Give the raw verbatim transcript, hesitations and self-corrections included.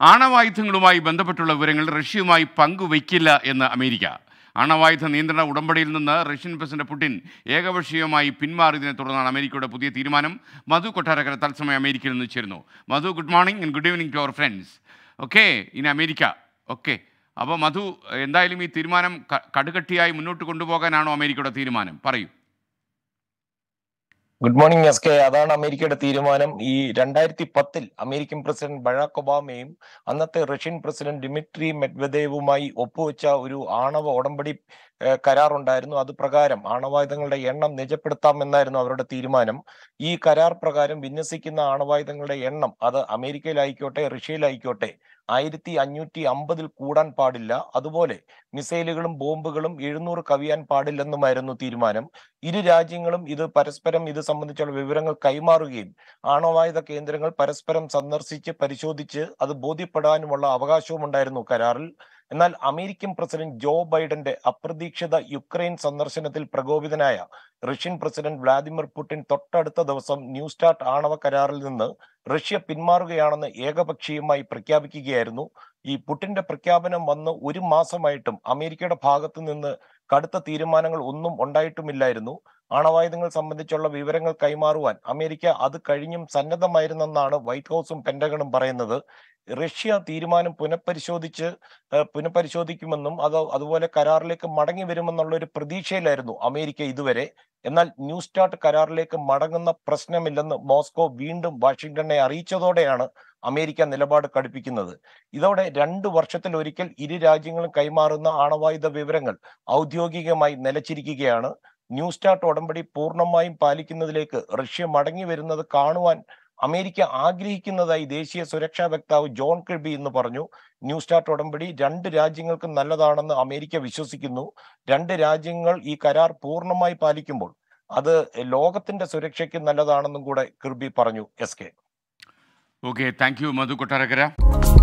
ആണവായുധങ്ങളുമായി ബന്ധപ്പെട്ടുള്ള വിവരങ്ങൾ റഷ്യയുമായി പങ്കുവയ്ക്കില്ല എന്ന് അമേരിക്ക. ആണവായുധ നിയന്ത്രണ ഉടമ്പടിയിൽ നിന്ന് റഷ്യൻ പ്രസിഡന്റ് പുടിൻ ഏകപക്ഷീയമായി പിന്മാറിയതിനെ തുടർന്നാണ് അമേരിക്കയുടെ പുതിയ തീരുമാനം. മധു കൊട്ടാരക്കര തത്സമയം അമേരിക്കയിൽ നിന്ന് ചേരുന്നു. Madhu, good morning and good evening to our friends. Okay, in America. Okay, അപ്പോൾ മധു, എന്തായാലും ഈ തീരുമാനം കടുകട്ടിയായി മുന്നോട്ട് കൊണ്ടുപോകാനാണോ അമേരിക്കയുടെ തീരുമാനം? പറയൂ. Good morning S K. അതാണ് അമേരിക്കയുടെ തീരുമാനം. ഈ രണ്ടായിരത്തി പത്തിൽ അമേരിക്കൻ പ്രസിഡന്റ് ബറാക് ഒബാമയും അന്നത്തെ റഷ്യൻ പ്രസിഡന്റ് ഡിമിട്രി മെഡ്വദേവുമായി ഒപ്പുവെച്ച ഒരു ആണവ ഉടമ്പടി കരാറുണ്ടായിരുന്നു. അത് പ്രകാരം ആണവായുധങ്ങളുടെ എണ്ണം നിജപ്പെടുത്താമെന്നായിരുന്നു അവരുടെ തീരുമാനം. ഈ കരാർ പ്രകാരം വിന്യസിക്കുന്ന ആണവായുധങ്ങളുടെ എണ്ണം അത് അമേരിക്കയിലായിക്കോട്ടെ റഷ്യയിലായിക്കോട്ടെ ആയിരത്തി അഞ്ഞൂറ്റി അമ്പതിൽ കൂടാൻ പാടില്ല. അതുപോലെ മിസൈലുകളും ബോംബുകളും എഴുന്നൂറ് കവിയാൻ പാടില്ലെന്നുമായിരുന്നു തീരുമാനം. ഇരു രാജ്യങ്ങളും ഇത് പരസ്പരം ഇത് സംബന്ധിച്ചുള്ള വിവരങ്ങൾ കൈമാറുകയും ആണവായുധ കേന്ദ്രങ്ങൾ പരസ്പരം സന്ദർശിച്ച് പരിശോധിച്ച് അത് ബോധ്യപ്പെടാനുമുള്ള അവകാശവും ഉണ്ടായിരുന്നു കരാറിൽ. എന്നാൽ അമേരിക്കൻ പ്രസിഡന്റ് ജോ ബൈഡന്റെ അപ്രതീക്ഷിത യുക്രൈൻ സന്ദർശനത്തിൽ പ്രകോപിതനായ റഷ്യൻ പ്രസിഡന്റ് വ്ളാദിമിർ പുടിൻ തൊട്ടടുത്ത ദിവസം ന്യൂ സ്റ്റാർട്ട് ആണവ കരാറിൽ നിന്ന് റഷ്യ പിന്മാറുകയാണെന്ന് ഏകപക്ഷീയമായി പ്രഖ്യാപിക്കുകയായിരുന്നു. ഈ പുടിന്റെ പ്രഖ്യാപനം വന്ന് ഒരു മാസമായിട്ടും അമേരിക്കയുടെ ഭാഗത്തു നിന്ന് കടുത്ത തീരുമാനങ്ങൾ ഒന്നും ഉണ്ടായിട്ടുമില്ലായിരുന്നു. ആണവായുധങ്ങൾ സംബന്ധിച്ചുള്ള വിവരങ്ങൾ കൈമാറുവാൻ അമേരിക്ക അത് കഴിഞ്ഞും സന്നദ്ധമായിരുന്നെന്നാണ് വൈറ്റ് ഹൗസും പെന്റഗണും പറയുന്നത്. റഷ്യ തീരുമാനം പുനഃപരിശോധിച്ച് പുനഃപരിശോധിക്കുമെന്നും അത് അതുപോലെ കരാറിലേക്ക് മടങ്ങി വരുമെന്നുള്ള ഒരു പ്രതീക്ഷയിലായിരുന്നു അമേരിക്ക ഇതുവരെ. എന്നാൽ ന്യൂ സ്റ്റാർട്ട് കരാറിലേക്ക് മടങ്ങുന്ന പ്രശ്നമില്ലെന്ന് മോസ്കോ വീണ്ടും വാഷിംഗ്ടണെ അറിയിച്ചതോടെയാണ് അമേരിക്ക നിലപാട് കടുപ്പിക്കുന്നത്. ഇതോടെ രണ്ടു വർഷത്തിൽ ഒരിക്കൽ ഇരു രാജ്യങ്ങളും കൈമാറുന്ന ആണവായുധ വിവരങ്ങൾ ഔദ്യോഗികമായി നിലച്ചിരിക്കുകയാണ്. ന്യൂ സ്റ്റാർട്ട് ഉടമ്പടി പൂർണ്ണമായും പാലിക്കുന്നതിലേക്ക് റഷ്യ മടങ്ങി വരുന്നത് കാണുവാൻ അമേരിക്ക ആഗ്രഹിക്കുന്നതായി ദേശീയ സുരക്ഷാ വക്താവ് ജോൺ കിർബി എന്ന് പറഞ്ഞു. ന്യൂ സ്റ്റാർട്ട് ഉടമ്പടി രണ്ട് രാജ്യങ്ങൾക്കും നല്ലതാണെന്ന് അമേരിക്ക വിശ്വസിക്കുന്നു. രണ്ട് രാജ്യങ്ങൾ ഈ കരാർ പൂർണ്ണമായി പാലിക്കുമ്പോൾ അത് ലോകത്തിന്റെ സുരക്ഷയ്ക്ക് നല്ലതാണെന്നും കൂടെ കിർബി പറഞ്ഞു. S K. Okay, thank you Madhu Kottarakkara.